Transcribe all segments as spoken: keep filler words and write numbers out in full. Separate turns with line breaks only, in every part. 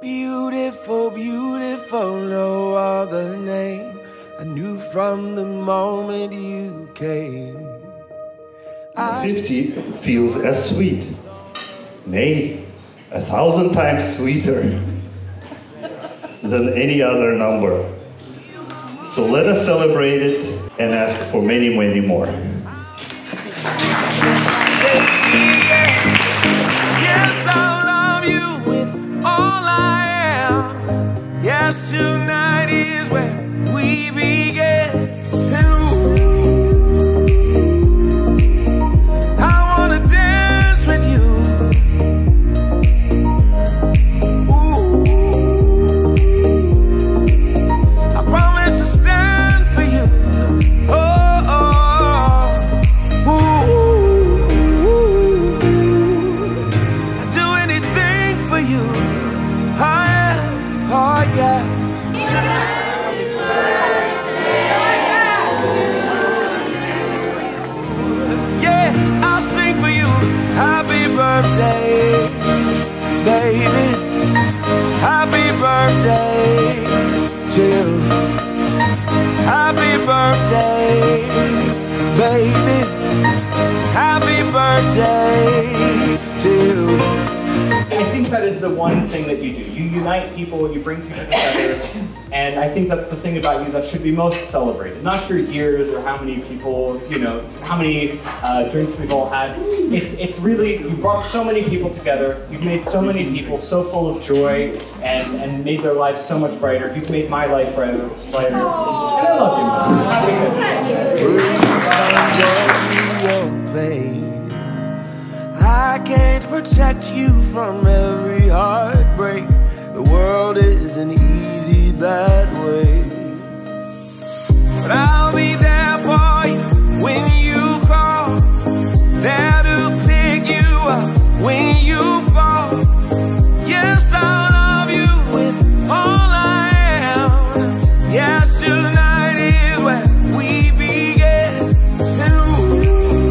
Beautiful, beautiful, no other name. I knew from the moment you came.
Fifty feels as sweet, nay, a thousand times sweeter than any other number. So let us celebrate it and ask for many, many more.
Yes, I'll love you with all I am. Yes, tonight is where we began. And ooh, I wanna dance with you. Ooh, I promise to stand for you. Oh, oh, ooh, I'd do anything for you. Oh yeah, oh yeah. Yeah, I'll sing for you. Happy birthday, baby. Happy birthday to you. Happy birthday, baby. Happy birthday to you.
I think that is the one thing that you do. You unite people, you bring people together, and I think that's the thing about you that should be most celebrated. Not your years or how many people, you know, how many uh, drinks we've all had. It's it's really, you brought so many people together, you've made so many people so full of joy and, and made their lives so much brighter. You've made my life brighter, brighter. And I love you. Happy birthday.
I can't protect you from every heartbreak. The world isn't easy that way. But I'll be there for you when you call, there to pick you up when you fall. Yes, I'll love you with all I am. Yes, tonight is where we began. And ooh,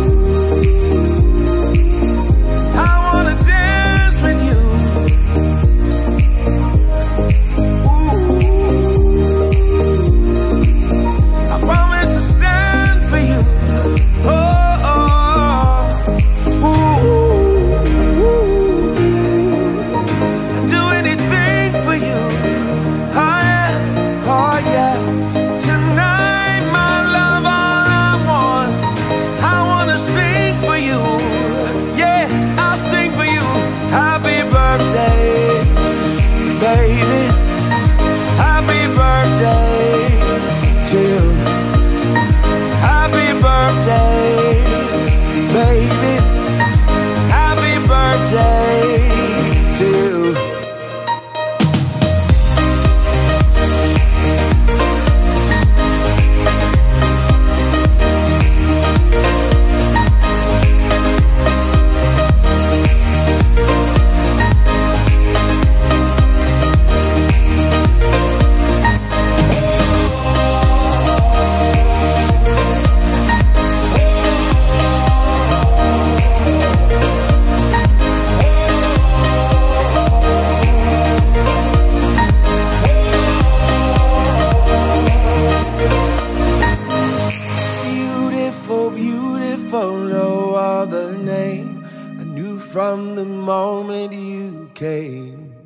baby, happy birthday to you. Happy birthday, baby. Happy birthday to you. Beautiful, no other name. I knew from the moment you came.